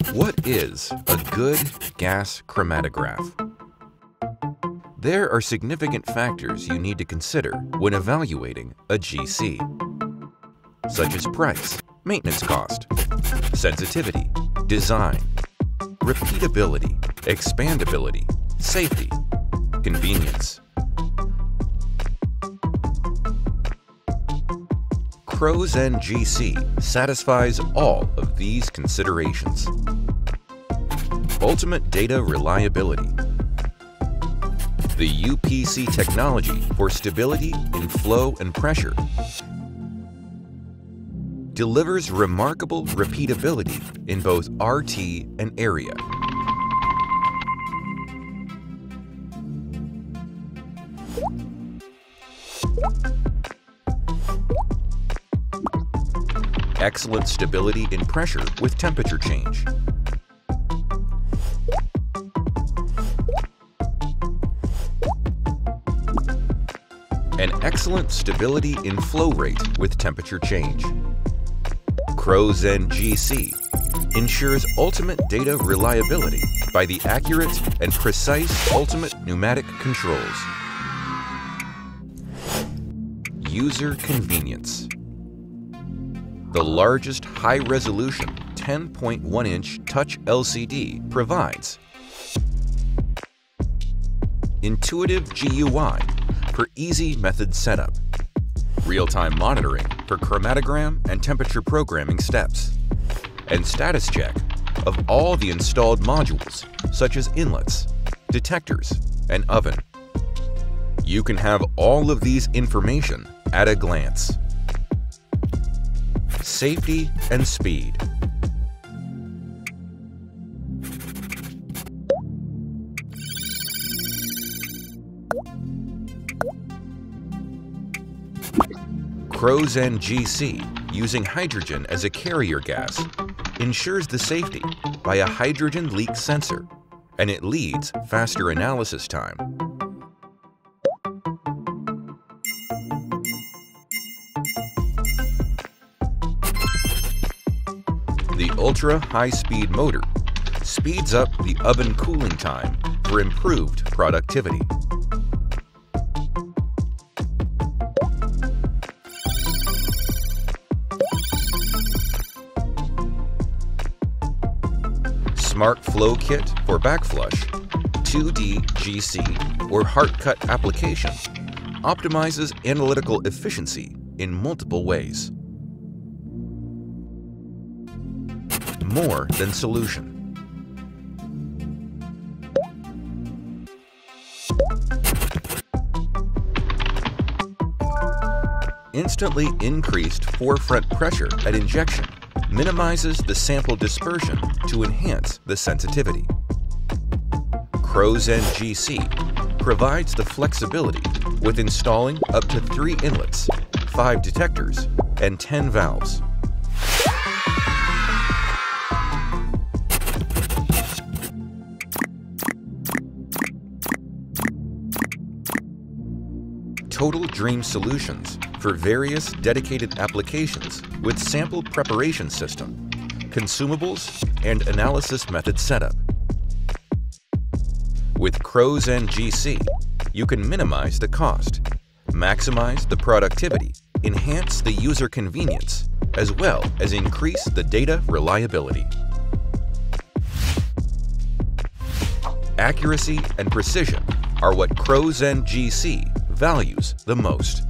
What is a good gas chromatograph? There are significant factors you need to consider when evaluating a GC, such as price, maintenance cost, sensitivity, design, repeatability, expandability, safety, convenience. Chromatograph GC satisfies all of these considerations. Ultimate data reliability. The UPC technology for stability in flow and pressure delivers remarkable repeatability in both RT and area. Excellent stability in pressure with temperature change. And excellent stability in flow rate with temperature change. Chromatograph GC ensures ultimate data reliability by the accurate and precise ultimate pneumatic controls. User convenience. The largest high-resolution 10.1-inch touch LCD provides intuitive GUI for easy method setup, real-time monitoring for chromatogram and temperature programming steps, and status check of all the installed modules such as inlets, detectors, and oven. You can have all of these information at a glance. Safety and speed. Chromatograph GC, using hydrogen as a carrier gas, ensures the safety by a hydrogen leak sensor, and it leads faster analysis time. The ultra-high-speed motor speeds up the oven cooling time for improved productivity. Smart Flow Kit for backflush, 2D GC, or heart cut application optimizes analytical efficiency in multiple ways. More than solution. Instantly increased forefront pressure at injection minimizes the sample dispersion to enhance the sensitivity. Chromatograph GC provides the flexibility with installing up to 3 inlets, 5 detectors, and 10 valves. Total Dream solutions for various dedicated applications with sample preparation system, consumables, and analysis method setup. With Chromatograph GC, you can minimize the cost, maximize the productivity, enhance the user convenience, as well as increase the data reliability. Accuracy and precision are what Chromatograph GC values the most.